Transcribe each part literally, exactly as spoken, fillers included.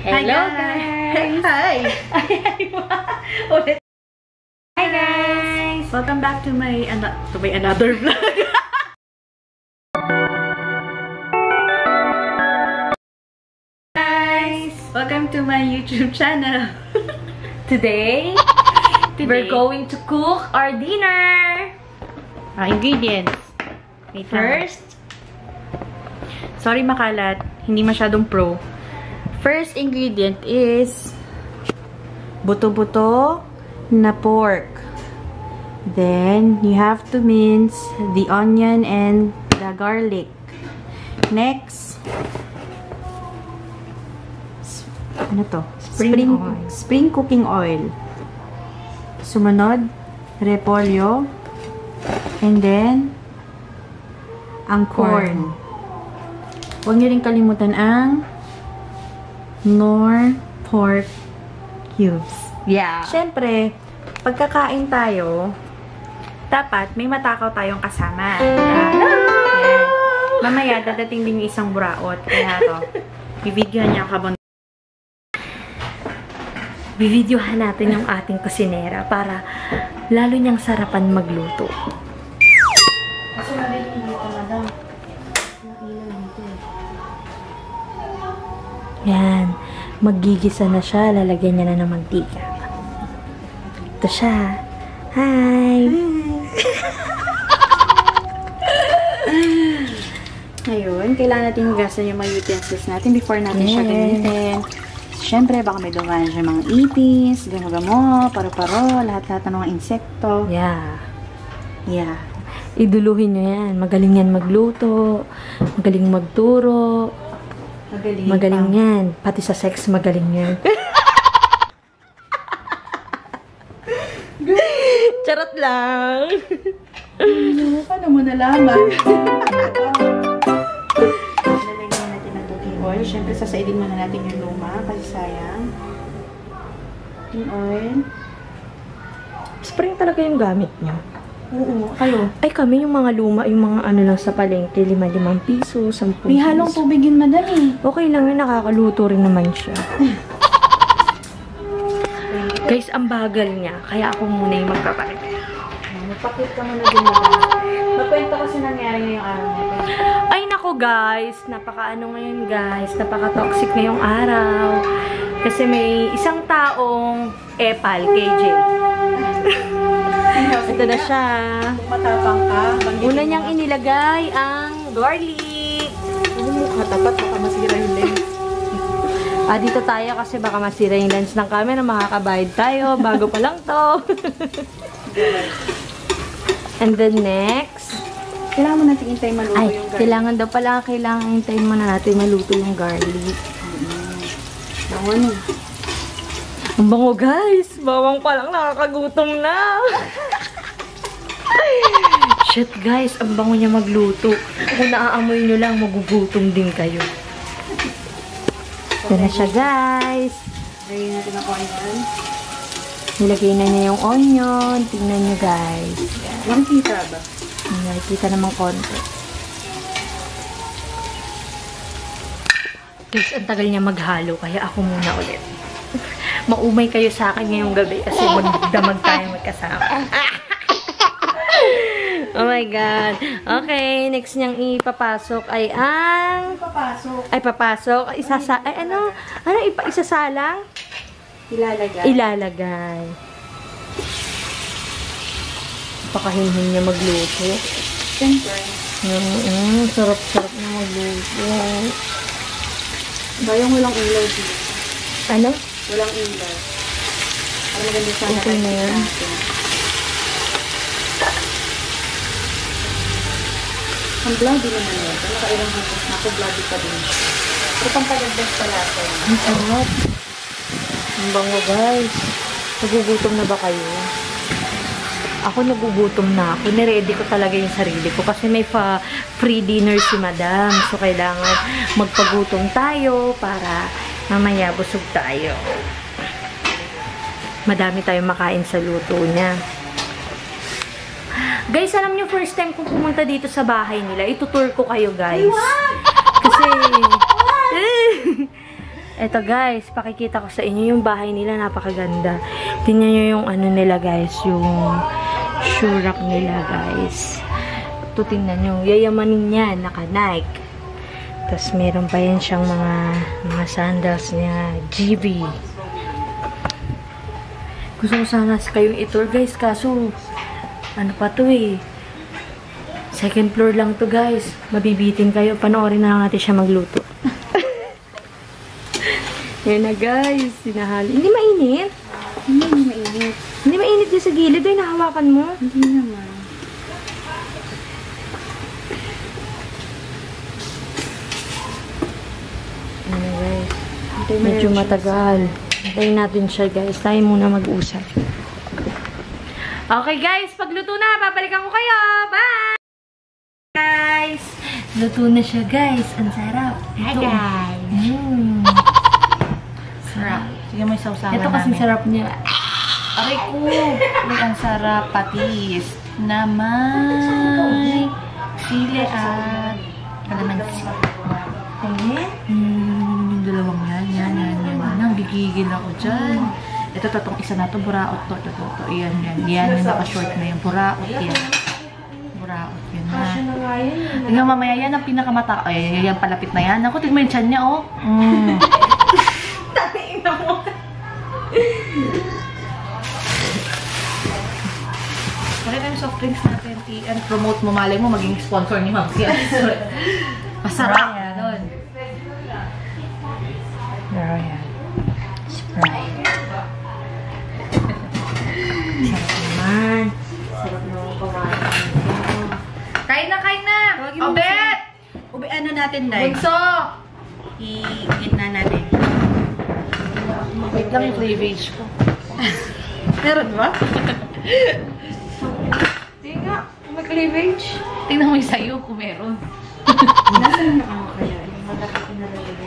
Hello guys! Hi! Ulit. Hi guys! Welcome back to my, ano, to my another vlog. Guys! Welcome to my YouTube channel. Today, Today, we're going to cook our dinner. Ah, ingredients. Wait First, sorry makalat, hindi masyadong pro. First ingredient is buto-buto na pork. Then, you have to mince the onion and the garlic. Next, ano to? Spring spring, oil. spring cooking oil. Sumunod, repolyo. And then, ang corn. Huwag niyo rin kalimutan ang nor pork cubes. yeah. Siyempre, pagkakain tayo, dapat may matakaw tayong kasama. Yan. Mamaya, dadating din yung isang buraot. Kaya to, bibidyohan niya kabang bibidyohan natin yung ating kusinera para lalo niyang sarapan magluto. Kasi mali yung dito, madam. Yan. Maggigisa na siya. Lalagyan niya na ng mantika. Ito siya. Hi! Ngayon, kailangan natin hugasan yung mga utensils natin before natin Yes. siya gamitin. Siyempre, baka may dumaan siya mga ipis, gamo-gamo, paro-paro, lahat-lahat ng mga insekto. Yeah. Yeah. Iduluhin nyo yan. Magaling yan magluto. Magaling magturo. Magaling. Magaling yan. Pati sa sex, magaling yan. Charot lang. Paano mo nalaman? Lalagyan natin ng cooking oil. Siyempre, sasaidin muna natin yung luma kasi sayang. Yung oil. Spring talaga yung gamit nyo. Oo, kayo. Ay, kami yung mga luma, yung mga ano lang sa palengke, lima-limang piso, sampung May halong tubig yun, madam eh. Okay lang yun, nakakaluto rin naman siya. Guys, ang bagal niya, kaya ako muna yung magpapakita. Magpakit ka muna din, madam. Magkwento kasi nangyari ngayong araw nito. Ay, nako guys, napaka-ano ngayon guys, napaka-toxic ngayong araw. Kasi may isang taong epal, K J. Ito na siya. Kung matapang ka, Una niyang inilagay ang garlic. mukha tapat, baka masira yung lens. Ah, dito tayo kasi baka masira yung lens ng camera. Makakabayad tayo. Bago pa lang to. And then next. Kailangan mo natin hintayin maluto Ay, yung garlic. kailangan daw pala. Kailangan hintayin muna natin maluto yung garlic. Bango no. Ang bango guys. Bawang pa lang nakakagutom na. Shit guys, ang bango niya magluto. Kung naaamoy nyo lang, magugutom din kayo. Ito na siya guys. Lagyan natin ang onion. Nilagay na niya yung onion. Tingnan nyo guys. Walang kita ba? Nakikita namang konti. Guys, ang tagal niya maghalo. Kaya ako muna ulit. Maumay kayo sa akin ngayong gabi kasi magdamag tayo magkasama. Oh my God. Okay, next niyang ipapasok ay ang... Papasok. Ay, papasok. Isasa... Ay, ano? Ano? Ipa, isasalang? Ilalagay. Ilalagay. Pakahinhin niya magluto. Siyempre. Mm, sarap-sarap na magluto. Bayang walang ilaw dito. Ano? Walang ilaw. Para maganda sana Okay na yan. natin. Ang bloody naman yun. Nakailang hapos na ako, bloody pa din siya. Pero pang pagagdas pala ito. Ang sarap. Ang bango guys. Nagugutom na ba kayo? Ako nagugutom na ako. Niready ko talaga yung sarili ko kasi may fa free dinner si madam. So kailangan magpagutom tayo para mamaya busog tayo. Madami tayong makain sa luto niya. Guys, alam niyo, first time kong pumunta dito sa bahay nila. Itutour ko kayo, guys. Kasi, Eto guys, pakikita ko sa inyo yung bahay nila, napakaganda. Tingnan nyo yung ano nila guys, yung shoe rack nila guys. Ito tingnan nyo, yayamanin niya, naka-Nike. Tapos meron pa yan siyang mga, mga sandals niya, G B. Gusto ko sana kayong i-tour guys, kaso ano pa to eh. Second floor lang to guys. Mabibitin kayo. Panoorin na lang natin siya magluto. Yan na guys. Sinahali. Hindi mainit? Hindi, hindi mainit. Hindi mainit dyan sa gilid. Ay, nahawakan mo? Hindi naman. Ano guys. Medyo matagal. Hintayin natin siya guys. Tayo muna mag-usap. Okay guys. Pagluto na. Babalikan ko kayo. Bye! Guys. Luto na siya guys. Ang sarap. Hi guys. Mm. Sarap. Sige mo yung sausawan Ito kasing namin. sarap niya. Aray ko. May ang sarap patis. Na may sili at kalamansi. Ayan. Hmm, yung dalawang yan, yan, yan, yan. Nang gigigil ako dyan. Ito, tatong isa na to, buraot to, ito, to, to, yan, yan. Yan, yung naka-short na yung buraot, yan. Buraot, yan na. Tingnan mamaya, yan ang pinakamata. Ay, yan, palapit na yan. Ako, tingnan mo yung tiyan niya, oh. Mm. Tatiin na mo. Pakita yung soft drinks natin, and promote mo, malay mo, maging sponsor ni Mavs. Masarap. Ganon. Pero yan. Sprite. Sarap naman. Sarap naman kumain. Kain na, kain na! Obet! Ube, ano natin, Day? Bunso! I-gitna natin. Wait lang yung cleavage ko. Meron ba? Tingnan nga, may cleavage. Tingnan mo yung sayo kung meron. Nasaan na ako kaya? Yung malaki na lalagay.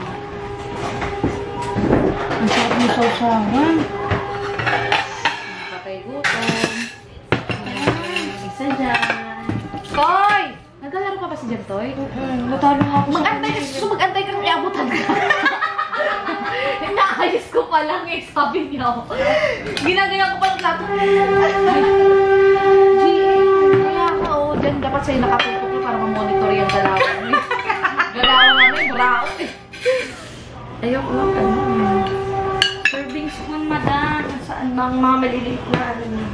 Ang sarap mo sausawan. Patay gutom. Isa dyan. Toy! Naglalaro ka ba si Jem, Toy? Mm, natalo nga ako sa Mag-antay ka, so mag-antay kang iabutan ka. Inaayos ko pa lang eh, sabi niya ako. Ginagayan ko pa ng plato. G A, kaya ka oh, dyan dapat sa'yo nakatutok ko para ma-monitor yung galawan. Galawan namin, buraot eh. Ayoko lang, ano. Serving spoon, madam. Saan bang mga maliliit na ano niya?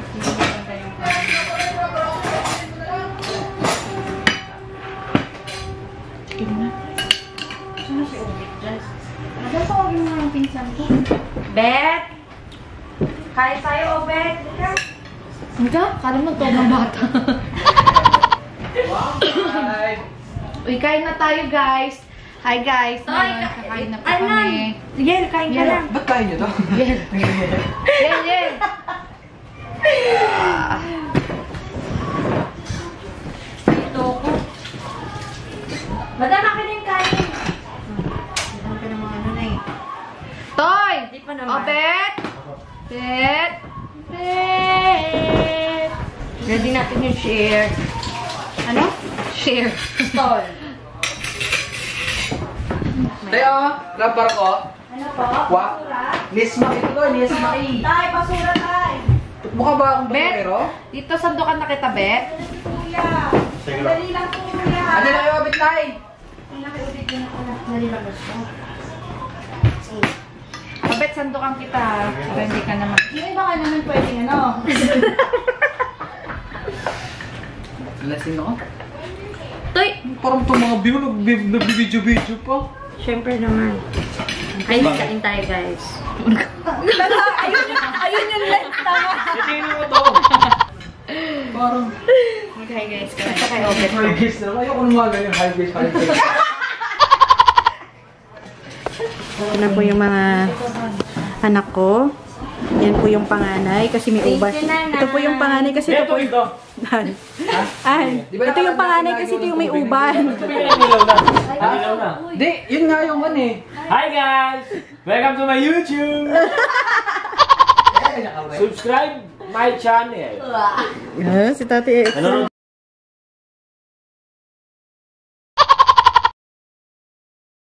Sino si Ubit dyan? Madam, tawagin mo yung pinsan ko. Bet! Kain tayo, oh, Bet. Hindi, kala mo to ng bata. Uy, kain na tayo guys. Hi guys. Ay, Ngayon, ka- kakain na po Anan! kami. Yel, kain ka Yel. lang. Ba't kain nyo to? Yel. Yel, yel. Ito ko. Madam, akin na yung kain. Madam ka ng mga ano na eh. Toy! Hindi pa naman. Oh, Bet! Bet! Bet! Ready natin yung share. Ano? Share. Stall. Tayo, rubber ko. Ano po? Wa? Nisma ito to, nisma eh. Tay, basura tay. Mukha ba akong Bet! bakero? Dito, sandukan na kita, Bet. Kuya. Dali lang po, kuya. Ano na yung abit tay? Nakiulit din ako na. Dali lang gusto. Oh, Bet, sandukan kita. Para hindi ka naman. Yung iba ka naman pwedeng ano. Lasing ako. Toy! Parang itong mga view, nagbibidyo-video pa. Siyempre naman. Kain kain tayo, guys. ayun, ayun yung lens tama. Tingnan mo to. Parang Okay guys, kain. Ito kayo, Bet. high gaze na. Ayoko nung mga ganyan, high gaze, high gaze. Ito na po yung mga anak ko. Yan po yung panganay kasi may uban. Ito po yung panganay kasi ito po yung... ito. Ay, ito yung panganay kasi ito yung may uban. Ilaw na. Di, yun nga yung ano eh. Hi guys! Welcome to my YouTube! Subscribe my channel! Ah, si Tati. Ano?